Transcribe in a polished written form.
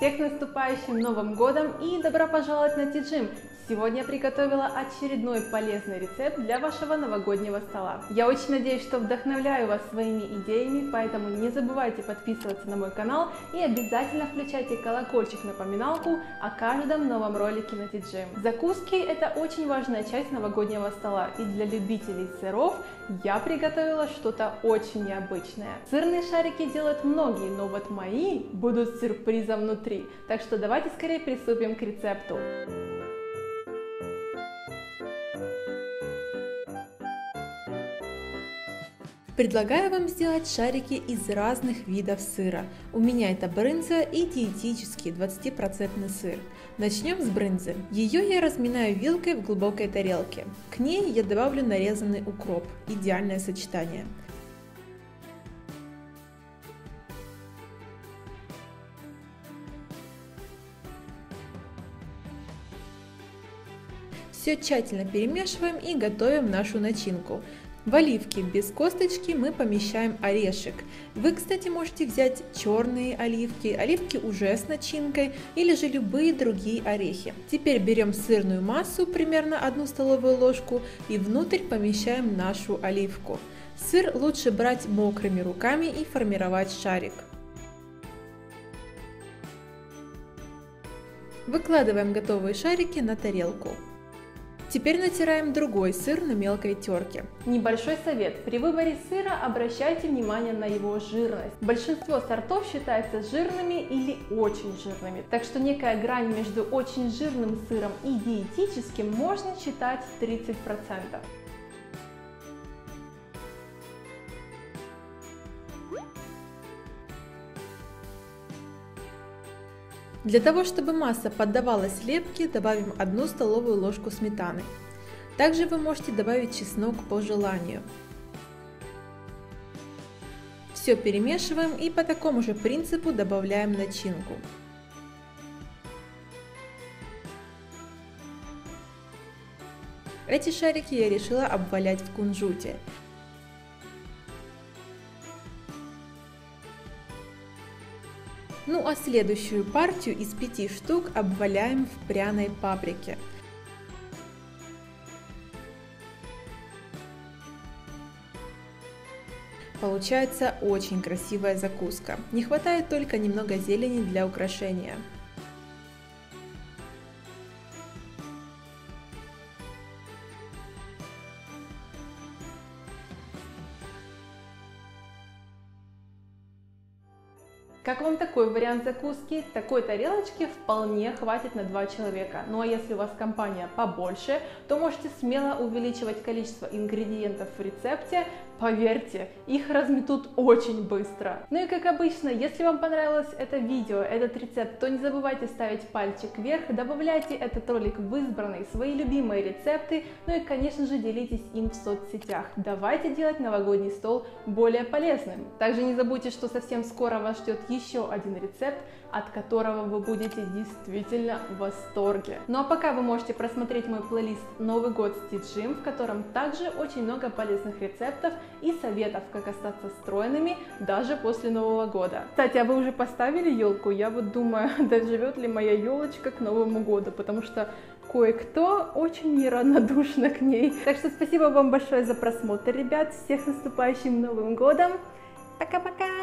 Всех с наступающим Новым Годом и добро пожаловать на Ти-Джим! Сегодня я приготовила очередной полезный рецепт для вашего новогоднего стола. Я очень надеюсь, что вдохновляю вас своими идеями, поэтому не забывайте подписываться на мой канал и обязательно включайте колокольчик напоминалку о каждом новом ролике на Ти-Джим. Закуски – это очень важная часть новогоднего стола, и для любителей сыров я приготовила что-то очень необычное. Сырные шарики делают многие, но вот мои будут с сюрпризом внутри. Так что давайте скорее приступим к рецепту. Предлагаю вам сделать шарики из разных видов сыра. У меня это брынза и диетический 20% сыр. Начнем с брынзы. Ее я разминаю вилкой в глубокой тарелке. К ней я добавлю нарезанный укроп. Идеальное сочетание. Все тщательно перемешиваем и готовим нашу начинку. В оливки без косточки мы помещаем орешек. Вы, кстати, можете взять черные оливки, оливки уже с начинкой или же любые другие орехи. Теперь берем сырную массу, примерно 1 столовую ложку, и внутрь помещаем нашу оливку. Сыр лучше брать мокрыми руками и формировать шарик. Выкладываем готовые шарики на тарелку. Теперь натираем другой сыр на мелкой терке. Небольшой совет. При выборе сыра обращайте внимание на его жирность. Большинство сортов считаются жирными или очень жирными. Так что некая грань между очень жирным сыром и диетическим можно считать 30%. Для того, чтобы масса поддавалась лепке, добавим 1 столовую ложку сметаны. Также вы можете добавить чеснок по желанию. Все перемешиваем и по такому же принципу добавляем начинку. Эти шарики я решила обвалять в кунжуте. Ну а следующую партию из 5 штук обваляем в пряной паприке. Получается очень красивая закуска. Не хватает только немного зелени для украшения. Как вам такой вариант закуски? Такой тарелочки вполне хватит на 2 человека. Ну а если у вас компания побольше, то можете смело увеличивать количество ингредиентов в рецепте. Поверьте, их разметут очень быстро. Ну и как обычно, если вам понравилось это видео, этот рецепт, то не забывайте ставить пальчик вверх, добавляйте этот ролик в избранные свои любимые рецепты, ну и конечно же делитесь им в соцсетях. Давайте делать новогодний стол более полезным. Также не забудьте, что совсем скоро вас ждет еще один рецепт, от которого вы будете действительно в восторге. Ну а пока вы можете просмотреть мой плейлист «Новый год с Ти-Джим», в котором также очень много полезных рецептов и советов, как остаться стройными даже после Нового года. Кстати, а вы уже поставили елку? Я вот думаю, доживет ли моя елочка к Новому году, потому что кое-кто очень неравнодушно к ней. Так что спасибо вам большое за просмотр, ребят. Всех с наступающим Новым годом. Пока-пока!